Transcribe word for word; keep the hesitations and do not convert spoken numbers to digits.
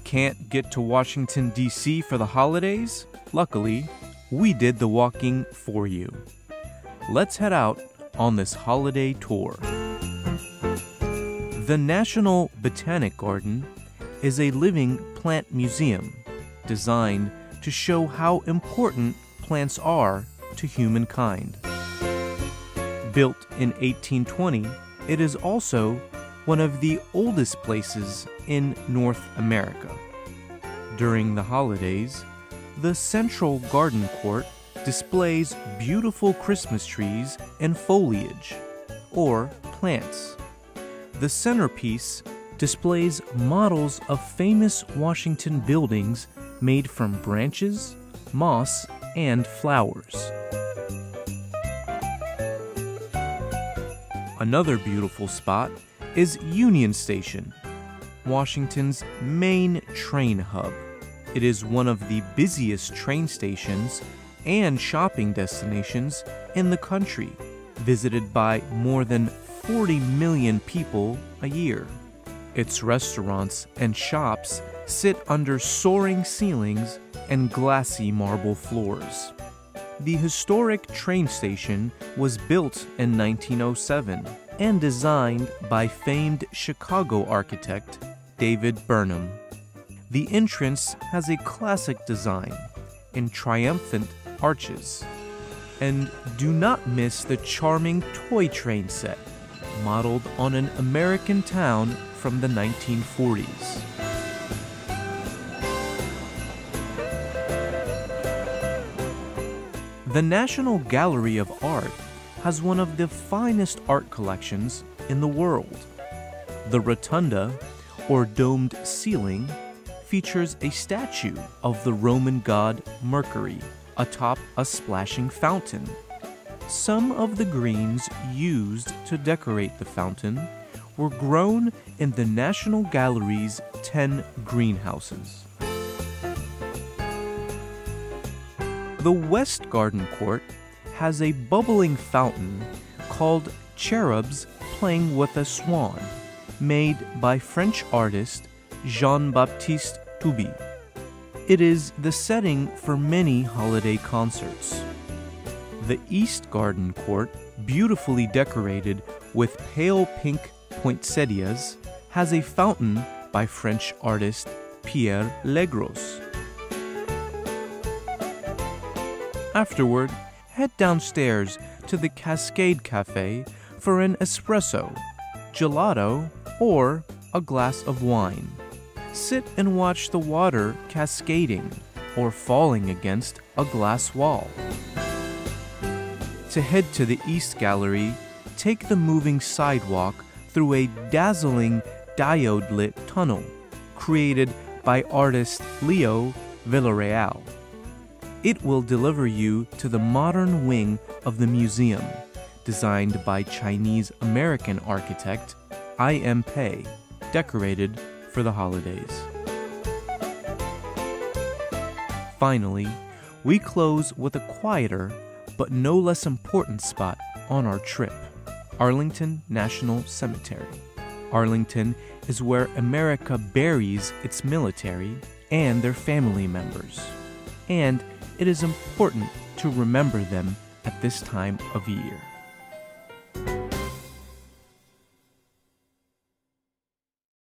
Can't get to Washington, D C for the holidays? Luckily, we did the walking for you. Let's head out on this holiday tour. The National Botanic Garden is a living plant museum designed to show how important plants are to humankind. Built in eighteen twenty, it is also one of the oldest places in North America. During the holidays, the Central Garden Court displays beautiful Christmas trees and foliage, or plants. The centerpiece displays models of famous Washington buildings made from branches, moss, and flowers. Another beautiful spot is Union Station, Washington's main train hub. It is one of the busiest train stations and shopping destinations in the country, visited by more than forty million people a year. Its restaurants and shops sit under soaring ceilings and glassy marble floors. The historic train station was built in nineteen oh seven and designed by famed Chicago architect David Burnham. The entrance has a classic design in triumphant arches. And do not miss the charming toy train set, modeled on an American town from the nineteen forties. The National Gallery of Art has one of the finest art collections in the world. The rotunda, or domed ceiling, features a statue of the Roman god Mercury atop a splashing fountain. Some of the greens used to decorate the fountain were grown in the National Gallery's ten greenhouses. The West Garden Court has a bubbling fountain called Cherubs Playing with a Swan, made by French artist Jean-Baptiste Touby. It is the setting for many holiday concerts. The East Garden Court, beautifully decorated with pale pink poinsettias, has a fountain by French artist Pierre Legros. Afterward, head downstairs to the Cascade Cafe for an espresso, gelato, or a glass of wine. Sit and watch the water cascading or falling against a glass wall. To head to the East Gallery, take the moving sidewalk through a dazzling diode-lit tunnel created by artist Leo Villarreal. It will deliver you to the modern wing of the museum, designed by Chinese-American architect I M Pei, decorated for the holidays. Finally, we close with a quieter but no less important spot on our trip, Arlington National Cemetery. Arlington is where America buries its military and their family members, and it is important to remember them at this time of year.